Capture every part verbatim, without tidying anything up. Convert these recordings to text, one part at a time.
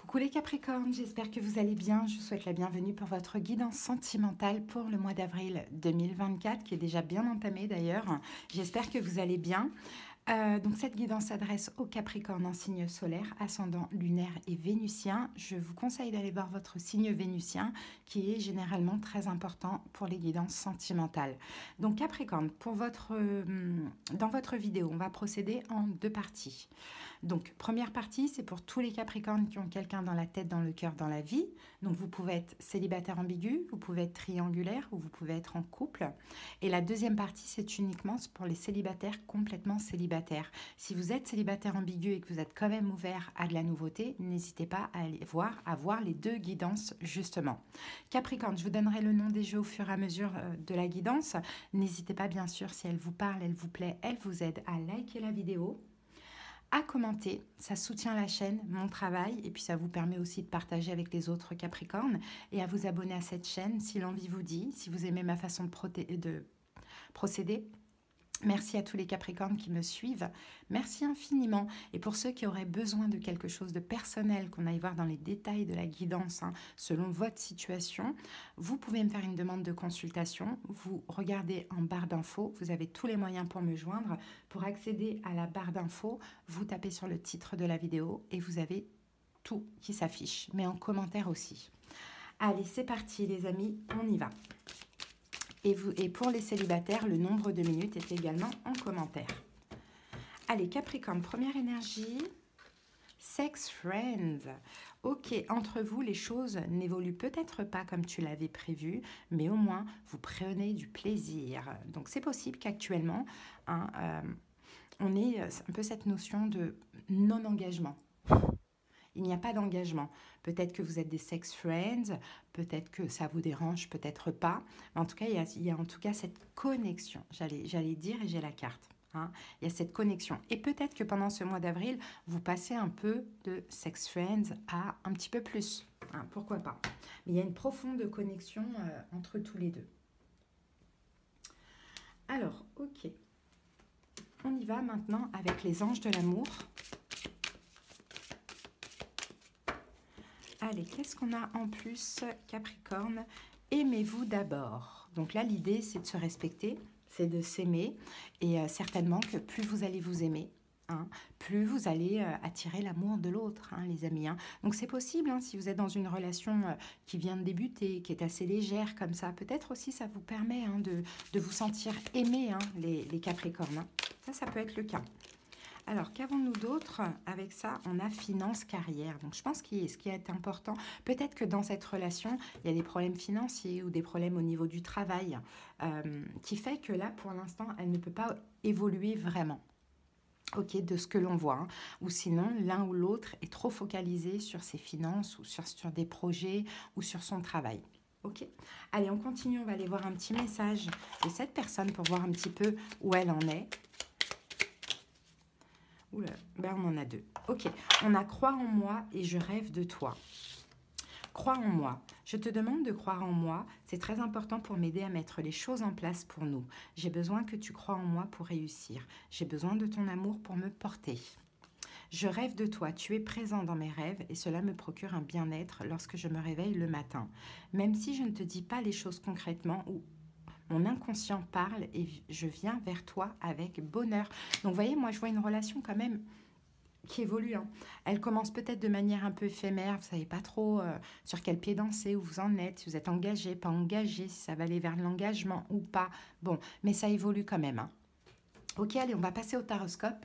Coucou les Capricornes, j'espère que vous allez bien. Je vous souhaite la bienvenue pour votre guidance sentimentale pour le mois d'avril deux mille vingt-quatre, qui est déjà bien entamé d'ailleurs. J'espère que vous allez bien. Euh, donc cette guidance s'adresse aux Capricornes en signe solaire, ascendant lunaire et vénusien. Je vous conseille d'aller voir votre signe vénusien qui est généralement très important pour les guidances sentimentales. Donc Capricorne, pour votre, euh, dans votre vidéo, on va procéder en deux parties. Donc première partie, c'est pour tous les Capricornes qui ont quelqu'un dans la tête, dans le cœur, dans la vie. Donc vous pouvez être célibataire ambigu, vous pouvez être triangulaire ou vous pouvez être en couple. Et la deuxième partie, c'est uniquement pour les célibataires complètement célibataires. Si vous êtes célibataire ambigu et que vous êtes quand même ouvert à de la nouveauté, n'hésitez pas à aller voir, à voir les deux guidances justement. Capricorne, je vous donnerai le nom des jeux au fur et à mesure de la guidance. N'hésitez pas bien sûr, si elle vous parle, elle vous plaît, elle vous aide à liker la vidéo, à commenter, ça soutient la chaîne, mon travail, et puis ça vous permet aussi de partager avec les autres Capricornes, et à vous abonner à cette chaîne si l'envie vous dit, si vous aimez ma façon de, de procéder. Merci à tous les Capricornes qui me suivent. Merci infiniment. Et pour ceux qui auraient besoin de quelque chose de personnel, qu'on aille voir dans les détails de la guidance, hein, selon votre situation, vous pouvez me faire une demande de consultation. Vous regardez en barre d'infos. Vous avez tous les moyens pour me joindre. Pour accéder à la barre d'infos, vous tapez sur le titre de la vidéo et vous avez tout qui s'affiche, mais en commentaire aussi. Allez, c'est parti les amis, on y va. Et, vous, et pour les célibataires, le nombre de minutes est également en commentaire. Allez, Capricorne, première énergie. Sex friends. Ok, entre vous, les choses n'évoluent peut-être pas comme tu l'avais prévu, mais au moins, vous prenez du plaisir. Donc, c'est possible qu'actuellement, hein, euh, on ait un peu cette notion de non-engagement. Il n'y a pas d'engagement. Peut-être que vous êtes des sex friends, peut-être que ça vous dérange, peut-être pas. Mais en tout cas, il y a, il y a en tout cas cette connexion. J'allais, j'allais dire et j'ai la carte. Hein. Il y a cette connexion. Et peut-être que pendant ce mois d'avril, vous passez un peu de sex friends à un petit peu plus. Hein, pourquoi pas. Mais il y a une profonde connexion euh, entre tous les deux. Alors, ok. On y va maintenant avec les anges de l'amour. Allez, qu'est-ce qu'on a en plus, Capricorne? Aimez-vous d'abord. Donc là, l'idée, c'est de se respecter, c'est de s'aimer. Et euh, certainement que plus vous allez vous aimer, hein, plus vous allez euh, attirer l'amour de l'autre, hein, les amis. Hein. Donc c'est possible, hein, si vous êtes dans une relation euh, qui vient de débuter, qui est assez légère comme ça, peut-être aussi ça vous permet hein, de, de vous sentir aimé, hein, les, les Capricornes. Hein. Ça, ça peut être le cas. Alors, qu'avons-nous d'autre? Avec ça, on a finance, carrière. Donc, je pense que ce qui est important, peut-être que dans cette relation, il y a des problèmes financiers ou des problèmes au niveau du travail euh, qui fait que là, pour l'instant, elle ne peut pas évoluer vraiment. Ok, de ce que l'on voit. Hein. Ou sinon, l'un ou l'autre est trop focalisé sur ses finances ou sur, sur des projets ou sur son travail. Ok, allez, on continue. On va aller voir un petit message de cette personne pour voir un petit peu où elle en est. Oula, ben on en a deux. Ok, on a croire en moi et je rêve de toi. Crois en moi. Je te demande de croire en moi. C'est très important pour m'aider à mettre les choses en place pour nous. J'ai besoin que tu crois en moi pour réussir. J'ai besoin de ton amour pour me porter. Je rêve de toi. Tu es présent dans mes rêves et cela me procure un bien-être lorsque je me réveille le matin. Même si je ne te dis pas les choses concrètement ou mon inconscient parle et je viens vers toi avec bonheur. Donc, vous voyez, moi, je vois une relation quand même qui évolue. Hein. Elle commence peut-être de manière un peu éphémère. Vous ne savez pas trop euh, sur quel pied danser, où vous en êtes, si vous êtes engagé, pas engagé, si ça va aller vers l'engagement ou pas. Bon, mais ça évolue quand même. Hein. Ok, allez, on va passer au taroscope.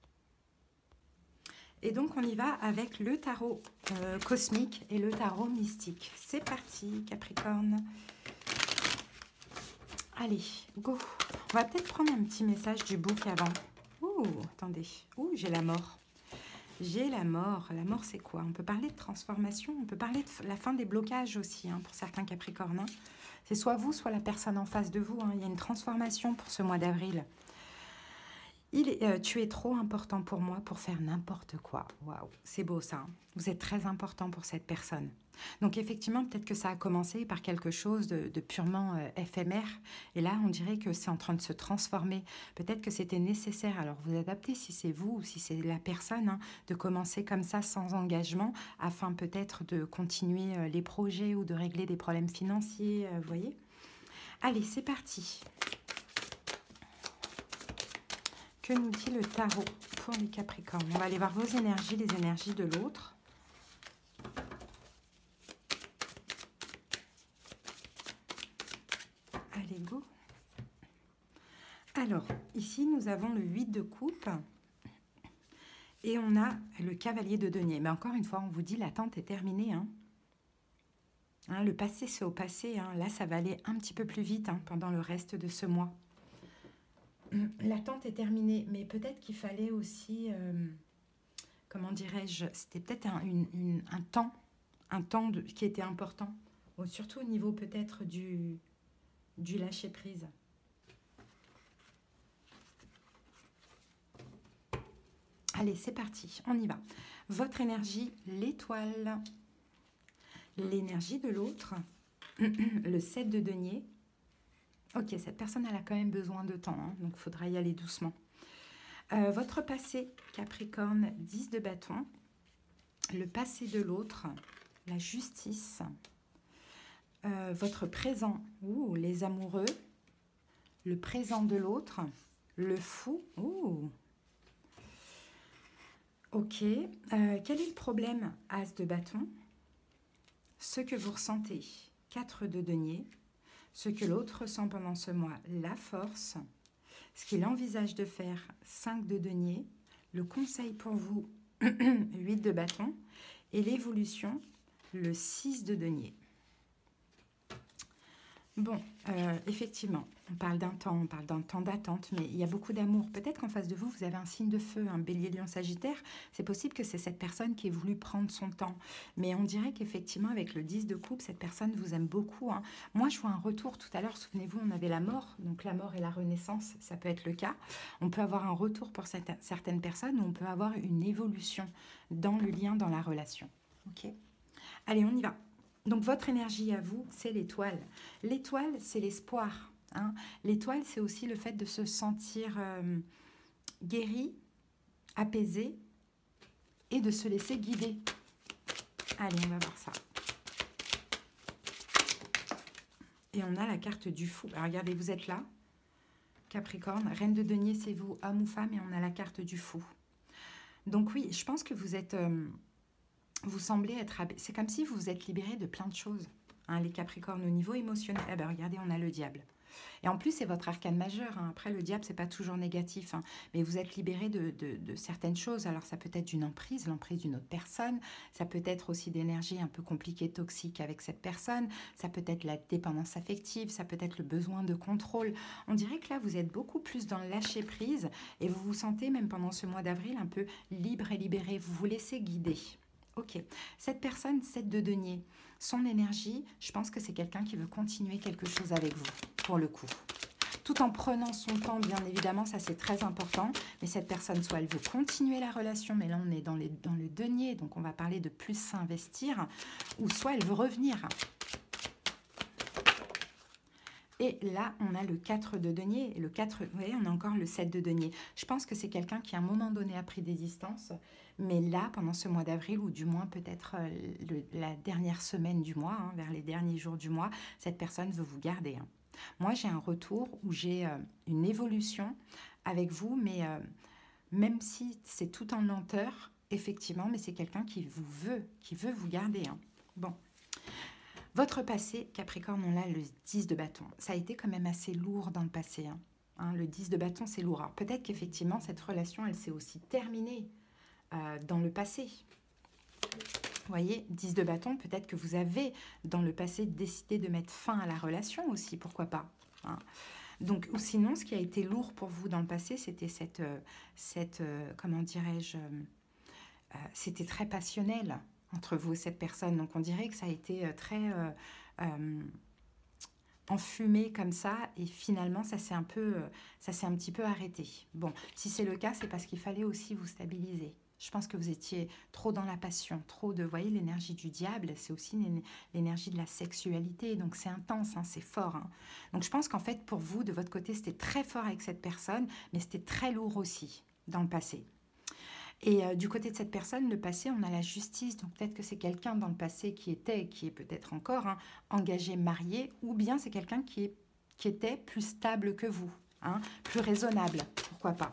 Et donc, on y va avec le tarot euh, cosmique et le tarot mystique. C'est parti, Capricorne. Allez, go. On va peut-être prendre un petit message du book avant. Ouh, attendez. Ouh, j'ai la mort. J'ai la mort. La mort, c'est quoi? On peut parler de transformation. On peut parler de la fin des blocages aussi, hein, pour certains Capricornes. Hein. C'est soit vous, soit la personne en face de vous. Hein. Il y a une transformation pour ce mois d'avril. Il est, euh, tu es trop important pour moi pour faire n'importe quoi. Waouh, c'est beau ça, hein. Vous êtes très important pour cette personne. Donc effectivement, peut-être que ça a commencé par quelque chose de, de purement euh, éphémère. Et là, on dirait que c'est en train de se transformer. Peut-être que c'était nécessaire. Alors vous adaptez si c'est vous ou si c'est la personne, hein, de commencer comme ça sans engagement afin peut-être de continuer euh, les projets ou de régler des problèmes financiers. Euh, vous voyez? Allez, c'est parti. Que nous dit le tarot pour les Capricornes? On va aller voir vos énergies, les énergies de l'autre. Allez, go. Alors, ici, nous avons le huit de coupe et on a le cavalier de denier. Mais encore une fois, on vous dit, l'attente est terminée. Hein. Hein, le passé, c'est au passé. Hein. Là, ça va aller un petit peu plus vite hein, pendant le reste de ce mois. L'attente est terminée, mais peut-être qu'il fallait aussi, euh, comment dirais-je, c'était peut-être un, une, une, un temps, un temps de, qui était important, bon, surtout au niveau peut-être du, du lâcher-prise. Allez, c'est parti, on y va. Votre énergie, l'étoile, l'énergie de l'autre, le sept de denier. Ok, cette personne, elle a quand même besoin de temps, hein, donc il faudra y aller doucement. Euh, votre passé, Capricorne, dix de bâton. Le passé de l'autre, la justice. Euh, votre présent, ouh, les amoureux. Le présent de l'autre, le fou. Ouh. Ok. Euh, quel est le problème, As de bâton? Ce que vous ressentez, quatre de denier. Ce que l'autre ressent pendant ce mois, la force. Ce qu'il envisage de faire, cinq de denier. Le conseil pour vous, huit de bâton. Et l'évolution, le six de denier. Bon, euh, effectivement, on parle d'un temps, on parle d'un temps d'attente, mais il y a beaucoup d'amour. Peut-être qu'en face de vous, vous avez un signe de feu, un bélier, lion, sagittaire. C'est possible que c'est cette personne qui ait voulu prendre son temps. Mais on dirait qu'effectivement, avec le dix de coupe, cette personne vous aime beaucoup. Hein. Moi, je vois un retour tout à l'heure. Souvenez-vous, on avait la mort. Donc la mort et la renaissance, ça peut être le cas. On peut avoir un retour pour certaines personnes ou on peut avoir une évolution dans le lien, dans la relation. Ok ? Allez, on y va. Donc, votre énergie à vous, c'est l'étoile. L'étoile, c'est l'espoir. Hein. L'étoile, c'est aussi le fait de se sentir euh, guéri, apaisé et de se laisser guider. Allez, on va voir ça. Et on a la carte du fou. Alors, regardez, vous êtes là, Capricorne. Reine de denier, c'est vous, homme ou femme, et on a la carte du fou. Donc, oui, je pense que vous êtes... Euh, vous semblez être... C'est comme si vous vous êtes libéré de plein de choses. Hein, les Capricornes, au niveau émotionnel. Eh ben, regardez, on a le diable. Et en plus, c'est votre arcane majeur. Hein. Après, le diable, c'est pas toujours négatif. Hein. Mais vous êtes libéré de, de, de certaines choses. Alors, ça peut être d'une emprise, l'emprise d'une autre personne. Ça peut être aussi d'énergie un peu compliquée, toxique avec cette personne. Ça peut être la dépendance affective. Ça peut être le besoin de contrôle. On dirait que là, vous êtes beaucoup plus dans le lâcher-prise. Et vous vous sentez, même pendant ce mois d'avril, un peu libre et libéré. Vous vous laissez guider. Ok, cette personne, sept de denier, son énergie, je pense que c'est quelqu'un qui veut continuer quelque chose avec vous, pour le coup. Tout en prenant son temps, bien évidemment, ça c'est très important. Mais cette personne, soit elle veut continuer la relation, mais là on est dans, les, dans le denier, donc on va parler de plus s'investir, ou soit elle veut revenir. Et là, on a le quatre de denier. Et le quatre, vous voyez, on a encore le sept de denier. Je pense que c'est quelqu'un qui, à un moment donné, a pris des distances. Mais là, pendant ce mois d'avril, ou du moins peut-être euh, la dernière semaine du mois, hein, vers les derniers jours du mois, cette personne veut vous garder. Hein. Moi, j'ai un retour où j'ai euh, une évolution avec vous, mais euh, même si c'est tout en lenteur, effectivement, mais c'est quelqu'un qui vous veut, qui veut vous garder. Hein. Bon. Votre passé, Capricorne, on a le dix de bâton. Ça a été quand même assez lourd dans le passé. Hein. Hein, le dix de bâton, c'est lourd. Alors peut-être qu'effectivement, cette relation, elle s'est aussi terminée euh, dans le passé. Vous voyez, dix de bâton, peut-être que vous avez, dans le passé, décidé de mettre fin à la relation aussi, pourquoi pas. Hein. Donc, ou sinon, ce qui a été lourd pour vous dans le passé, c'était cette, euh, cette euh, comment dirais-je, euh, c'était très passionnel entre vous et cette personne. Donc, on dirait que ça a été très, euh, euh, enfumé comme ça, et finalement, ça s'est un peu, ça s'est un petit peu arrêté. Bon, si c'est le cas, c'est parce qu'il fallait aussi vous stabiliser. Je pense que vous étiez trop dans la passion, trop de, vous voyez, l'énergie du diable, c'est aussi l'énergie de la sexualité, donc c'est intense, hein, c'est fort. Hein. Donc je pense qu'en fait, pour vous, de votre côté, c'était très fort avec cette personne, mais c'était très lourd aussi dans le passé. Et euh, du côté de cette personne, le passé, on a la justice, donc peut-être que c'est quelqu'un dans le passé qui était, qui est peut-être encore hein, engagé, marié, ou bien c'est quelqu'un qui, est, qui était plus stable que vous, hein, plus raisonnable, pourquoi pas.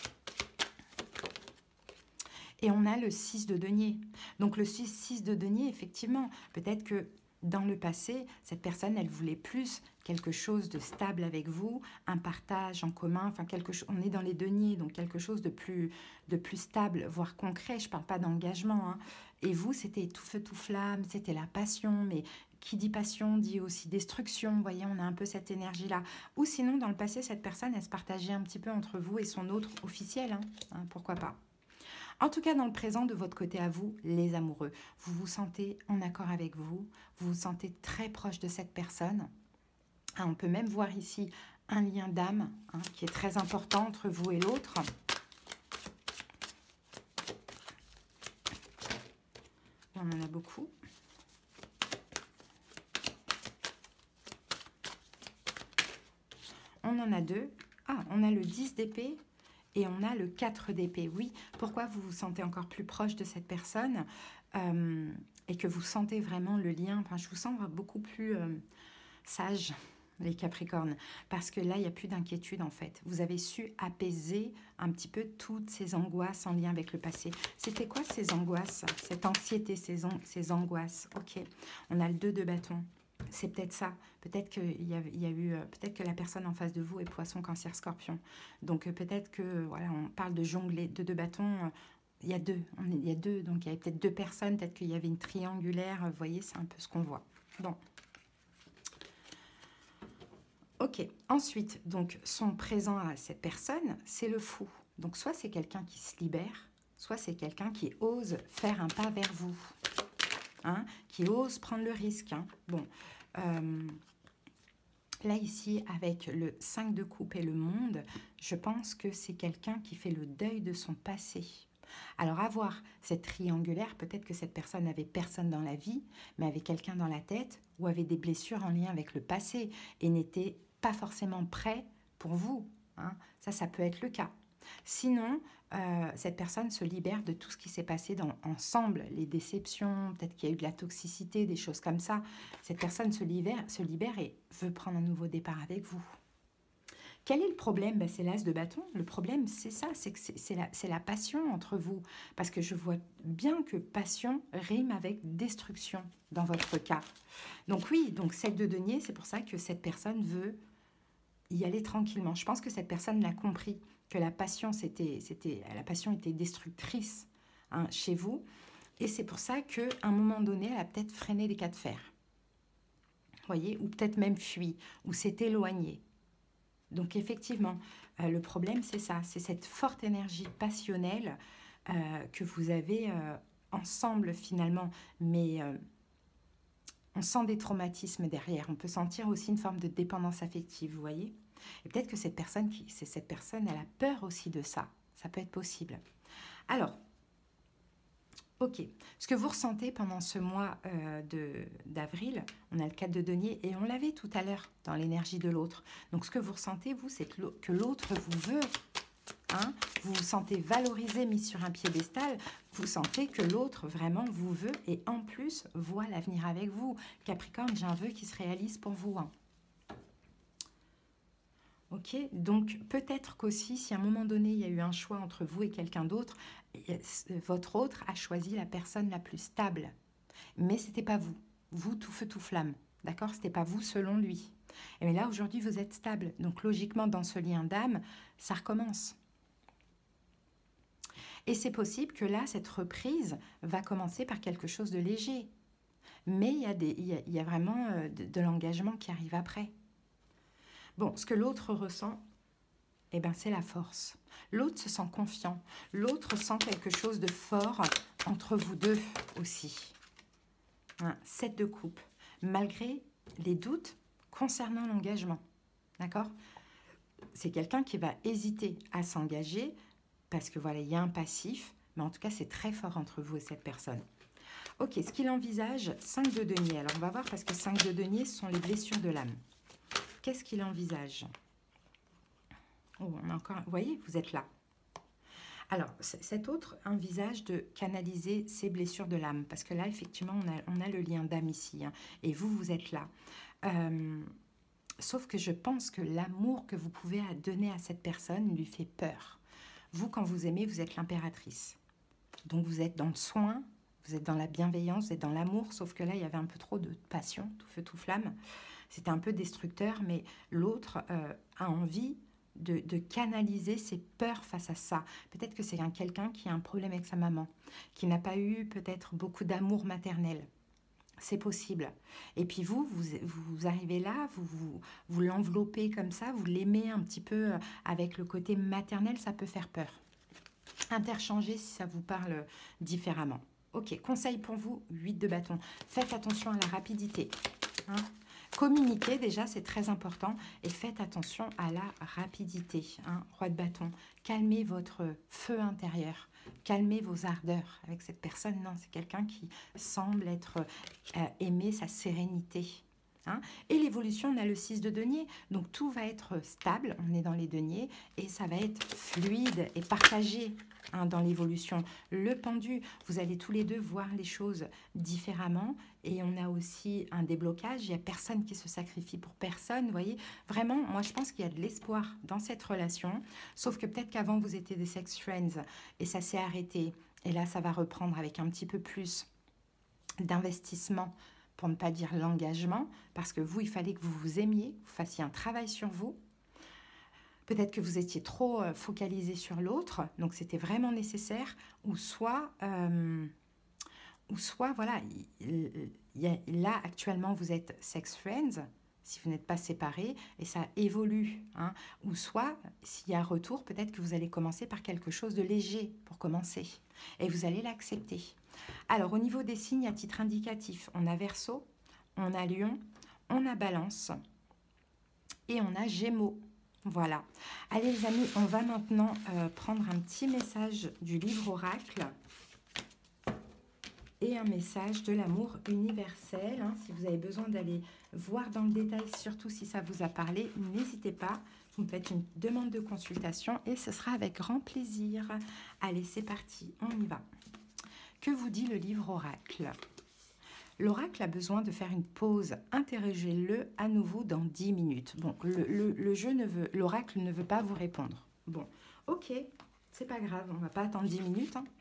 Et on a le six de denier. Donc le six de denier, effectivement, peut-être que dans le passé, cette personne, elle voulait plus quelque chose de stable avec vous, un partage en commun, enfin quelque chose, on est dans les deniers, donc quelque chose de plus, de plus stable, voire concret, je ne parle pas d'engagement. Hein. Et vous, c'était tout feu, tout flamme, c'était la passion, mais qui dit passion dit aussi destruction, vous voyez, on a un peu cette énergie-là. Ou sinon, dans le passé, cette personne, elle se partageait un petit peu entre vous et son autre officiel, hein, hein, pourquoi pas. En tout cas, dans le présent, de votre côté à vous, les amoureux, vous vous sentez en accord avec vous, vous vous sentez très proche de cette personne. Ah, on peut même voir ici un lien d'âme hein, qui est très important entre vous et l'autre. On en a beaucoup. On en a deux. Ah, on a le dix d'épée. Et on a le quatre d'épée. Oui, pourquoi vous vous sentez encore plus proche de cette personne euh, et que vous sentez vraiment le lien. Enfin, je vous sens beaucoup plus euh, sage, les Capricornes, parce que là, il n'y a plus d'inquiétude en fait. Vous avez su apaiser un petit peu toutes ces angoisses en lien avec le passé. C'était quoi ces angoisses, cette anxiété, ces, an ces angoisses? Ok, on a le deux de bâton. C'est peut-être ça. Peut-être qu'il y a, il y a eu, peut-être que la personne en face de vous est Poisson, Cancer, Scorpion. Donc peut-être que voilà, on parle de jongler, de deux bâtons. Il y a deux, on est, il y a deux. Donc il y avait peut-être deux personnes. Peut-être qu'il y avait une triangulaire. Vous voyez, c'est un peu ce qu'on voit. Bon. Ok. Ensuite, donc son présent à cette personne, c'est le fou. Donc soit c'est quelqu'un qui se libère, soit c'est quelqu'un qui ose faire un pas vers vous. Hein, qui ose prendre le risque. Hein. Bon, euh, là ici, avec le cinq de coupe et le monde, je pense que c'est quelqu'un qui fait le deuil de son passé. Alors, à voir cette triangulaire, peut-être que cette personne n'avait personne dans la vie, mais avait quelqu'un dans la tête ou avait des blessures en lien avec le passé et n'était pas forcément prêt pour vous. Hein. Ça, ça peut être le cas. Sinon, euh, cette personne se libère de tout ce qui s'est passé dans, ensemble, les déceptions, peut-être qu'il y a eu de la toxicité, des choses comme ça. Cette personne se libère, se libère et veut prendre un nouveau départ avec vous. Quel est le problème? Ben, c'est l'as de bâton. Le problème, c'est ça, c'est que c'est la, la passion entre vous. Parce que je vois bien que passion rime avec destruction dans votre cas. Donc oui, donc sept de denier, c'est pour ça que cette personne veut y aller tranquillement. Je pense que cette personne l'a compris, que la passion, c'était, c'était, la passion était destructrice hein, chez vous. Et c'est pour ça qu'à un moment donné, elle a peut-être freiné les cas de fer. Vous voyez, ou peut-être même fui, ou s'est éloignée. Donc effectivement, euh, le problème, c'est ça, c'est cette forte énergie passionnelle euh, que vous avez euh, ensemble finalement, mais euh, on sent des traumatismes derrière. On peut sentir aussi une forme de dépendance affective, vous voyez. Et peut-être que cette personne, qui, c'est cette personne, elle a peur aussi de ça. Ça peut être possible. Alors, ok, ce que vous ressentez pendant ce mois euh, d'avril, on a le quatre de denier et on l'avait tout à l'heure dans l'énergie de l'autre. Donc ce que vous ressentez, vous, c'est que l'autre vous veut. Hein, vous vous sentez valorisé, mis sur un piédestal. Vous sentez que l'autre vraiment vous veut et en plus voit l'avenir avec vous. Capricorne, j'ai un vœu qui se réalise pour vous. Hein. Ok, donc peut-être qu'aussi, si à un moment donné, il y a eu un choix entre vous et quelqu'un d'autre, votre autre a choisi la personne la plus stable. Mais ce n'était pas vous. Vous, tout feu, tout flamme. D'accord? Ce n'était pas vous selon lui. Mais là, aujourd'hui, vous êtes stable. Donc logiquement, dans ce lien d'âme, ça recommence. Et c'est possible que là, cette reprise va commencer par quelque chose de léger. Mais il y a, des, il y a, il y a vraiment de, de l'engagement qui arrive après. Bon, ce que l'autre ressent, eh ben, c'est la force. L'autre se sent confiant. L'autre sent quelque chose de fort entre vous deux aussi. Hein, sept de coupe. Malgré les doutes concernant l'engagement. D'accord? C'est quelqu'un qui va hésiter à s'engager parce que voilà, il y a un passif, mais en tout cas, c'est très fort entre vous et cette personne. Ok, ce qu'il envisage, cinq de denier. Alors, on va voir parce que cinq de denier, ce sont les blessures de l'âme. Qu'est-ce qu'il envisage? Oh, on a encore... Vous voyez, vous êtes là. Alors, cet autre envisage de canaliser ses blessures de l'âme, parce que là, effectivement, on a, on a le lien d'âme ici, hein, et vous, vous êtes là. Euh, sauf que je pense que l'amour que vous pouvez donner à cette personne lui fait peur. Vous, quand vous aimez, vous êtes l'impératrice. Donc, vous êtes dans le soin, vous êtes dans la bienveillance, vous êtes dans l'amour, sauf que là, il y avait un peu trop de passion, tout feu, tout flamme. C'était un peu destructeur, mais l'autre euh, a envie... De, de canaliser ses peurs face à ça. Peut-être que c'est quelqu'un qui a un problème avec sa maman, qui n'a pas eu peut-être beaucoup d'amour maternel. C'est possible. Et puis vous, vous, vous arrivez là, vous, vous, vous l'enveloppez comme ça, vous l'aimez un petit peu avec le côté maternel, ça peut faire peur. Interchangez si ça vous parle différemment. Ok, conseil pour vous, huit de bâton. Faites attention à la rapidité. Hein? Communiquer, déjà, c'est très important. Et faites attention à la rapidité. Hein, roi de bâton. Calmez votre feu intérieur. Calmez vos ardeurs. Avec cette personne, non, c'est quelqu'un qui semble être euh, aimer sa sérénité. Hein. Et l'évolution, on a le six de denier. Donc, tout va être stable. On est dans les deniers. Et ça va être fluide et partagé. Hein, dans l'évolution. Le pendu, vous allez tous les deux voir les choses différemment et on a aussi un déblocage, il n'y a personne qui se sacrifie pour personne, vous voyez, vraiment, moi je pense qu'il y a de l'espoir dans cette relation, sauf que peut-être qu'avant vous étiez des sex friends et ça s'est arrêté et là ça va reprendre avec un petit peu plus d'investissement pour ne pas dire l'engagement, parce que vous, il fallait que vous vous aimiez, vous fassiez un travail sur vous. Peut-être que vous étiez trop focalisé sur l'autre, donc c'était vraiment nécessaire, ou soit, euh, ou soit voilà, il, il y a, là actuellement vous êtes sex friends, si vous n'êtes pas séparés, et ça évolue. Hein, ou soit, s'il y a retour, peut-être que vous allez commencer par quelque chose de léger pour commencer, et vous allez l'accepter. Alors, au niveau des signes à titre indicatif, on a Verseau, on a Lion, on a Balance, et on a Gémeaux. Voilà. Allez les amis, on va maintenant euh, prendre un petit message du livre Oracle et un message de l'amour universel. Hein. Si vous avez besoin d'aller voir dans le détail, surtout si ça vous a parlé, n'hésitez pas. Vous me faites une demande de consultation et ce sera avec grand plaisir. Allez, c'est parti, on y va. Que vous dit le livre Oracle ? L'oracle a besoin de faire une pause. Interrogez-le à nouveau dans dix minutes. Bon, le, le, le jeu ne veut, l'oracle ne veut pas vous répondre. Bon, ok, c'est pas grave, on va pas attendre dix minutes. Hein.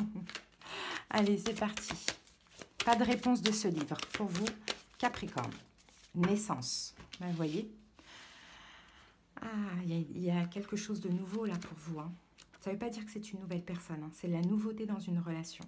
Allez, c'est parti. Pas de réponse de ce livre pour vous, Capricorne. Naissance. Ben, vous voyez. Ah, il y, y a quelque chose de nouveau là pour vous. Hein. Ça ne veut pas dire que c'est une nouvelle personne. Hein. C'est la nouveauté dans une relation.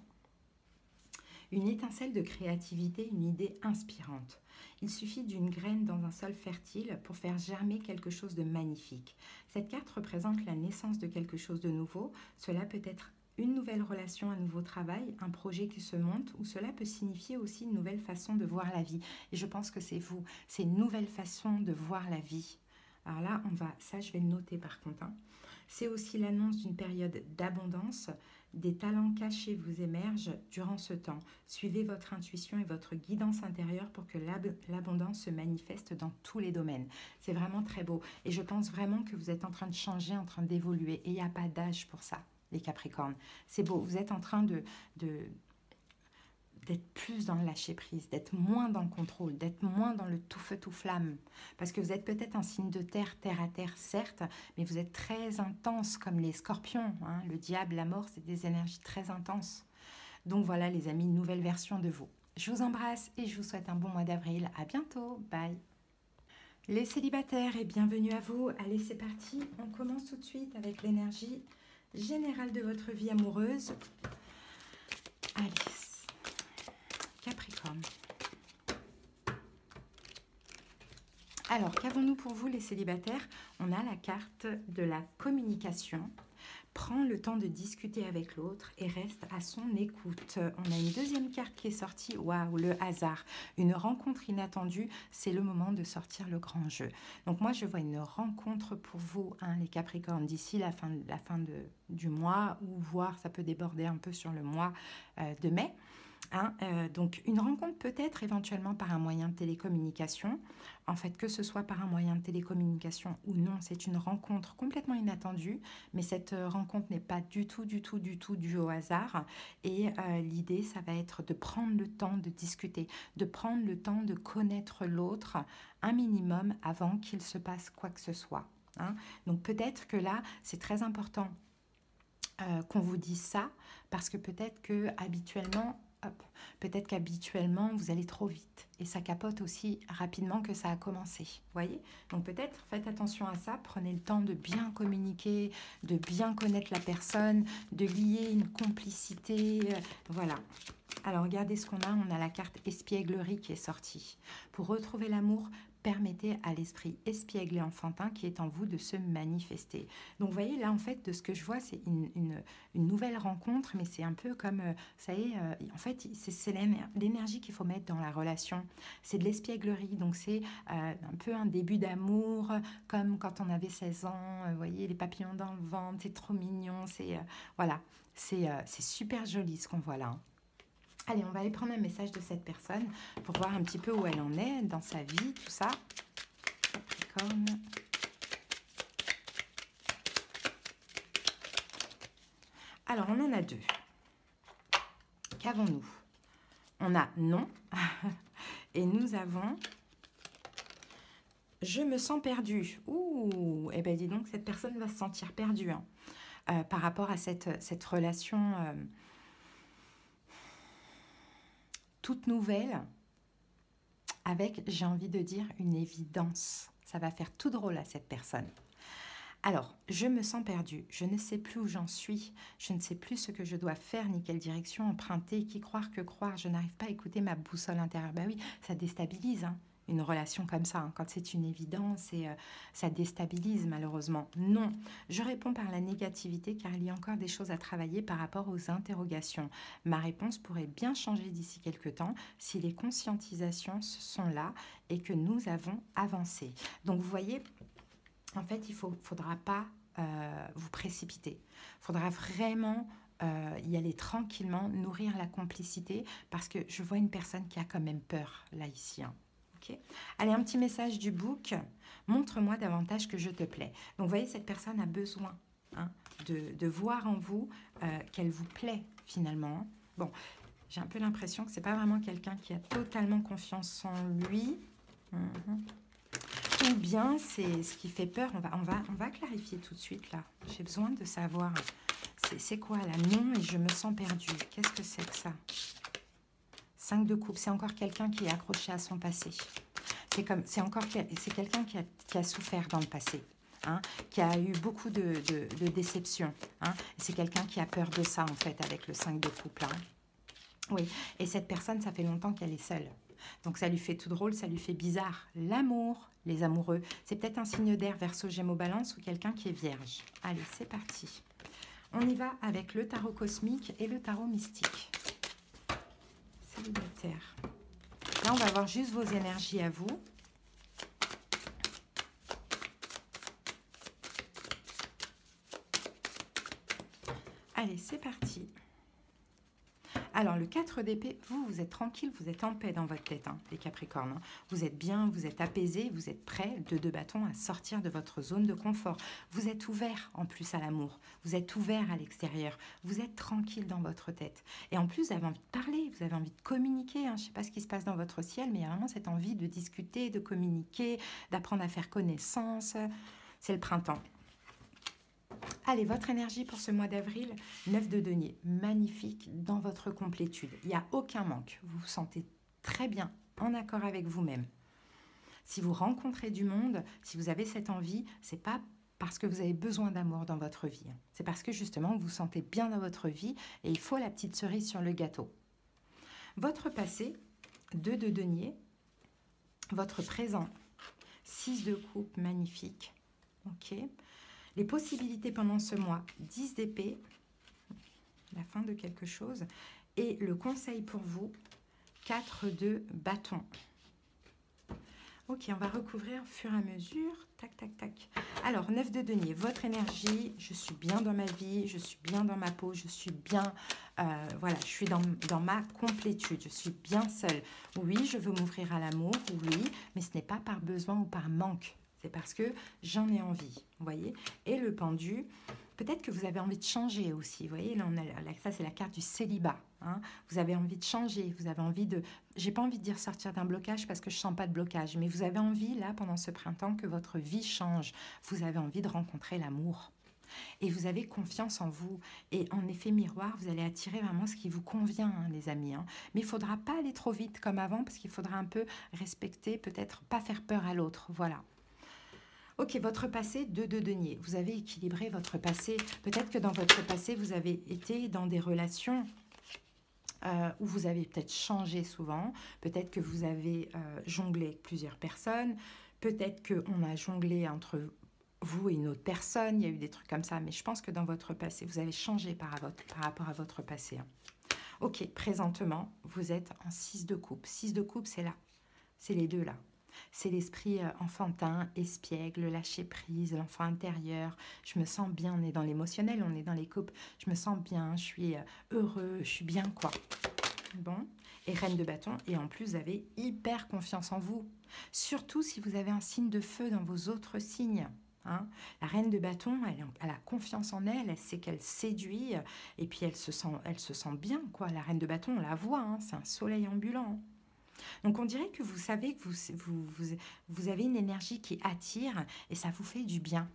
Une étincelle de créativité, une idée inspirante. Il suffit d'une graine dans un sol fertile pour faire germer quelque chose de magnifique. Cette carte représente la naissance de quelque chose de nouveau. Cela peut être une nouvelle relation, un nouveau travail, un projet qui se monte, ou cela peut signifier aussi une nouvelle façon de voir la vie. Et je pense que c'est vous, c'est une nouvelle façon de voir la vie. Alors là, on va, ça je vais le noter par contre. Hein. C'est aussi l'annonce d'une période d'abondance. Des talents cachés vous émergent durant ce temps. Suivez votre intuition et votre guidance intérieure pour que l'ab l'abondance se manifeste dans tous les domaines. C'est vraiment très beau. Et je pense vraiment que vous êtes en train de changer, en train d'évoluer. Et il n'y a pas d'âge pour ça, les Capricornes. C'est beau. Vous êtes en train de... de d'être plus dans le lâcher-prise, d'être moins dans le contrôle, d'être moins dans le tout-feu, tout-flamme. Parce que vous êtes peut-être un signe de terre, terre à terre, certes, mais vous êtes très intense comme les scorpions. Hein. Le diable, la mort, c'est des énergies très intenses. Donc voilà les amis, une nouvelle version de vous. Je vous embrasse et je vous souhaite un bon mois d'avril. À bientôt, bye. Les célibataires, et bienvenue à vous. Allez, c'est parti. On commence tout de suite avec l'énergie générale de votre vie amoureuse. Allez, Capricorne. Alors, qu'avons-nous pour vous les célibataires? On a la carte de la communication. Prends le temps de discuter avec l'autre et reste à son écoute. On a une deuxième carte qui est sortie. Waouh, le hasard. Une rencontre inattendue, c'est le moment de sortir le grand jeu. Donc moi, je vois une rencontre pour vous, hein, les Capricornes, d'ici la fin, la fin de, du mois, ou voire ça peut déborder un peu sur le mois euh, de mai. Hein, euh, donc une rencontre peut-être éventuellement par un moyen de télécommunication. En fait, que ce soit par un moyen de télécommunication ou non, c'est une rencontre complètement inattendue, mais cette euh, rencontre n'est pas du tout, du tout, du tout due au hasard. Et euh, l'idée, ça va être de prendre le temps de discuter, de prendre le temps de connaître l'autre un minimum avant qu'il se passe quoi que ce soit. Hein. Donc peut-être que là, c'est très important euh, qu'on vous dise ça, parce que peut-être que habituellement, peut-être qu'habituellement, vous allez trop vite. Et ça capote aussi rapidement que ça a commencé. Voyez? Donc peut-être, faites attention à ça. Prenez le temps de bien communiquer, de bien connaître la personne, de lier une complicité. Euh, voilà. Alors, regardez ce qu'on a. On a la carte espièglerie qui est sortie. Pour retrouver l'amour, permettez à l'esprit espiègle et enfantin qui est en vous de se manifester. Donc, vous voyez, là, en fait, de ce que je vois, c'est une, une, une nouvelle rencontre, mais c'est un peu comme, euh, ça y est, euh, en fait, c'est l'énergie qu'il faut mettre dans la relation. C'est de l'espièglerie, donc c'est euh, un peu un début d'amour, comme quand on avait seize ans, euh, vous voyez, les papillons dans le ventre, c'est trop mignon, c'est, euh, voilà, c'est euh, c'est super joli ce qu'on voit là. Hein. Allez, on va aller prendre un message de cette personne pour voir un petit peu où elle en est dans sa vie, tout ça. Capricorne. Alors, on en a deux. Qu'avons-nous? On a non. Et nous avons je me sens perdue. Ouh, eh bien, dis donc, cette personne va se sentir perdue hein, euh, par rapport à cette, cette relation... Euh, toute nouvelle, avec, j'ai envie de dire, une évidence. Ça va faire tout drôle à cette personne. Alors, je me sens perdue, je ne sais plus où j'en suis, je ne sais plus ce que je dois faire, ni quelle direction emprunter, qui croire que croire, je n'arrive pas à écouter ma boussole intérieure. Ben oui, ça déstabilise, hein, une relation comme ça, hein, quand c'est une évidence, et euh, ça déstabilise malheureusement. Non, je réponds par la négativité car il y a encore des choses à travailler par rapport aux interrogations. Ma réponse pourrait bien changer d'ici quelques temps si les conscientisations sont là et que nous avons avancé. Donc vous voyez, en fait, il ne faudra pas euh, vous précipiter. Il faudra vraiment euh, y aller tranquillement, nourrir la complicité, parce que je vois une personne qui a quand même peur, là, ici. Hein. Okay. Allez, un petit message du book. Montre-moi davantage que je te plais. Donc, vous voyez, cette personne a besoin hein, de, de voir en vous euh, qu'elle vous plaît, finalement. Bon, j'ai un peu l'impression que ce n'est pas vraiment quelqu'un qui a totalement confiance en lui. Mm-hmm. Ou bien c'est ce qui fait peur. On va, on va, on va clarifier tout de suite là. J'ai besoin de savoir. C'est quoi là? Non et je me sens perdue. Qu'est-ce que c'est que ça? cinq de coupe. C'est encore quelqu'un qui est accroché à son passé. C'est comme, c'est encore, c'est quelqu'un qui a, qui a souffert dans le passé. Hein, qui a eu beaucoup de, de, de déceptions. Hein, c'est quelqu'un qui a peur de ça en fait avec le cinq de coupe là. Oui. Et cette personne, ça fait longtemps qu'elle est seule. Donc ça lui fait tout drôle, ça lui fait bizarre. L'amour, les amoureux, c'est peut-être un signe d'air Verseau, Gémeaux, Balance ou quelqu'un qui est vierge. Allez, c'est parti. On y va avec le tarot cosmique et le tarot mystique. Célibataire. Là, on va voir juste vos énergies à vous. Allez, c'est parti. Alors, le quatre d'épée, vous, vous êtes tranquille, vous êtes en paix dans votre tête, hein, les Capricornes. Hein. Vous êtes bien, vous êtes apaisé, vous êtes prêt, de deux bâtons, à sortir de votre zone de confort. Vous êtes ouvert, en plus, à l'amour. Vous êtes ouvert à l'extérieur. Vous êtes tranquille dans votre tête. Et en plus, vous avez envie de parler, vous avez envie de communiquer. Hein. Je ne sais pas ce qui se passe dans votre ciel, mais il y a vraiment cette envie de discuter, de communiquer, d'apprendre à faire connaissance. C'est le printemps. Allez, votre énergie pour ce mois d'avril, neuf de denier, magnifique dans votre complétude. Il n'y a aucun manque. Vous vous sentez très bien, en accord avec vous-même. Si vous rencontrez du monde, si vous avez cette envie, ce n'est pas parce que vous avez besoin d'amour dans votre vie. C'est parce que justement, vous vous sentez bien dans votre vie et il faut la petite cerise sur le gâteau. Votre passé, deux de denier, votre présent, six de coupe, magnifique. Ok. Les possibilités pendant ce mois, dix d'épée, la fin de quelque chose. Et le conseil pour vous, quatre de bâton. Ok, on va recouvrir au fur et à mesure. Tac, tac, tac. Alors, neuf de denier, votre énergie, je suis bien dans ma vie, je suis bien dans ma peau, je suis bien, euh, voilà, je suis dans, dans ma complétude, je suis bien seule. Oui, je veux m'ouvrir à l'amour, oui, mais ce n'est pas par besoin ou par manque. C'est parce que j'en ai envie, vous voyez. Et le pendu, peut-être que vous avez envie de changer aussi, vous voyez. Là, on a, là, ça, c'est la carte du célibat. Hein. Vous avez envie de changer, vous avez envie de... J'ai pas envie de dire sortir d'un blocage parce que je sens pas de blocage, mais vous avez envie, là, pendant ce printemps, que votre vie change. Vous avez envie de rencontrer l'amour. Et vous avez confiance en vous. Et en effet miroir, vous allez attirer vraiment ce qui vous convient, hein, les amis. Hein. Mais il ne faudra pas aller trop vite comme avant, parce qu'il faudra un peu respecter, peut-être pas faire peur à l'autre. Voilà. Ok, votre passé, deux de denier. Vous avez équilibré votre passé. Peut-être que dans votre passé, vous avez été dans des relations euh, où vous avez peut-être changé souvent. Peut-être que vous avez euh, jonglé avec plusieurs personnes. Peut-être qu'on a jonglé entre vous et une autre personne. Il y a eu des trucs comme ça. Mais je pense que dans votre passé, vous avez changé par, votre, par rapport à votre passé. Hein. Ok, présentement, vous êtes en six de coupe. six de coupe, c'est là. C'est les deux là. C'est l'esprit enfantin, espiègle, lâcher prise, l'enfant intérieur. Je me sens bien, on est dans l'émotionnel, on est dans les couples. Je me sens bien, je suis heureux, je suis bien quoi. Bon, et reine de bâton. Et en plus, vous avez hyper confiance en vous. Surtout si vous avez un signe de feu dans vos autres signes. Hein. La reine de bâton, elle, elle a confiance en elle, elle sait qu'elle séduit. Et puis, elle se sent, elle se sent bien quoi. La reine de bâton, on la voit, hein, c'est un soleil ambulant. Donc, on dirait que vous savez que vous, vous, vous, vous avez une énergie qui attire et ça vous fait du bien.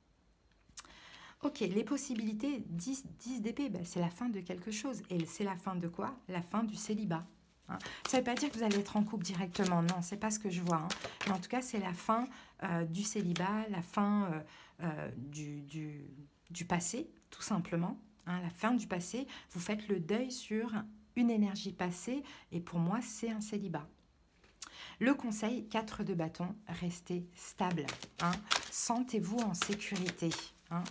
Ok, les possibilités, dix, dix d'épée, ben, c'est la fin de quelque chose. Et c'est la fin de quoi? La fin du célibat. Hein. Ça ne veut pas dire que vous allez être en couple directement, non, c'est pas ce que je vois. Hein. Mais en tout cas, c'est la fin euh, du célibat, la fin euh, euh, du, du, du passé, tout simplement. Hein, la fin du passé, vous faites le deuil sur une énergie passée et pour moi, c'est un célibat. Le conseil, quatre de bâton, restez stable. Hein. Sentez-vous en sécurité. Hein.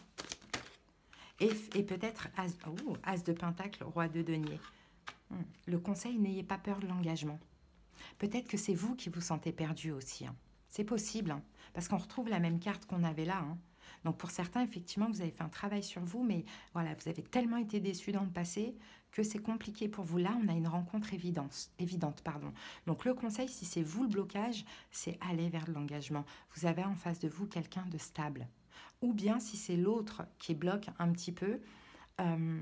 Et, et peut-être as, oh, as de pentacle, roi de denier. Hum. Le conseil, n'ayez pas peur de l'engagement. Peut-être que c'est vous qui vous sentez perdu aussi. Hein. C'est possible, hein, parce qu'on retrouve la même carte qu'on avait là. Hein. Donc pour certains, effectivement, vous avez fait un travail sur vous, mais voilà, vous avez tellement été déçus dans le passé que c'est compliqué pour vous. Là, on a une rencontre évidente. évidente pardon. Donc le conseil, si c'est vous le blocage, c'est aller vers l'engagement. Vous avez en face de vous quelqu'un de stable. Ou bien, si c'est l'autre qui bloque un petit peu, euh,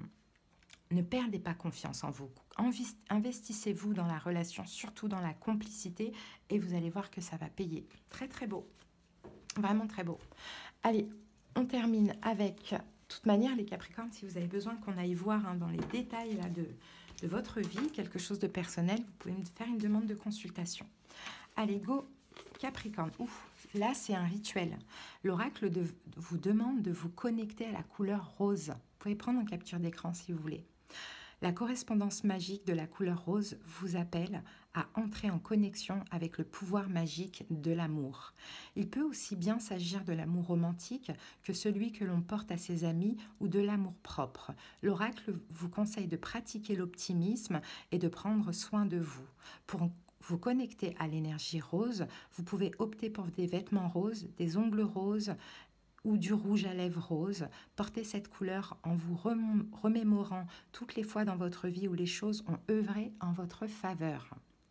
ne perdez pas confiance en vous. Investissez-vous dans la relation, surtout dans la complicité, et vous allez voir que ça va payer. Très, très beau. Vraiment très beau. Allez, on termine avec, de toute manière, les Capricornes, si vous avez besoin qu'on aille voir hein, dans les détails là, de, de votre vie, quelque chose de personnel, vous pouvez me faire une demande de consultation. Allez, go Capricorne. Ouf, là, c'est un rituel. L'oracle de, vous demande de vous connecter à la couleur rose. Vous pouvez prendre en capture d'écran si vous voulez. La correspondance magique de la couleur rose vous appelle à entrer en connexion avec le pouvoir magique de l'amour. Il peut aussi bien s'agir de l'amour romantique que celui que l'on porte à ses amis ou de l'amour propre. L'oracle vous conseille de pratiquer l'optimisme et de prendre soin de vous. Pour vous connecter à l'énergie rose, vous pouvez opter pour des vêtements roses, des ongles roses, ou du rouge à lèvres rose. Portez cette couleur en vous remémorant toutes les fois dans votre vie où les choses ont œuvré en votre faveur.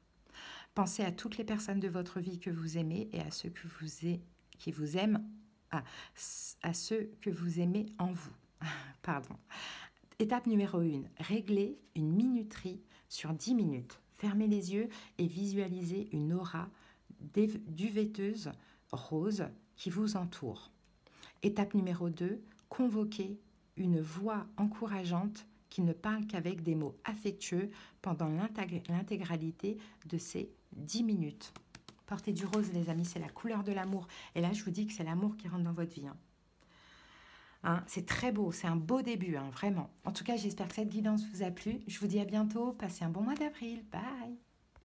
Pensez à toutes les personnes de votre vie que vous aimez et à ceux que vous aimez, qui vous aiment, à, à ceux que vous aimez en vous. Pardon. Étape numéro un, réglez une minuterie sur dix minutes. Fermez les yeux et visualisez une aura duvetteuse rose qui vous entoure. Étape numéro deux, convoquez une voix encourageante qui ne parle qu'avec des mots affectueux pendant l'intégralité de ces dix minutes. Portez du rose, les amis, c'est la couleur de l'amour. Et là, je vous dis que c'est l'amour qui rentre dans votre vie. Hein. Hein, c'est très beau, c'est un beau début, hein, vraiment. En tout cas, j'espère que cette guidance vous a plu. Je vous dis à bientôt. Passez un bon mois d'avril. Bye!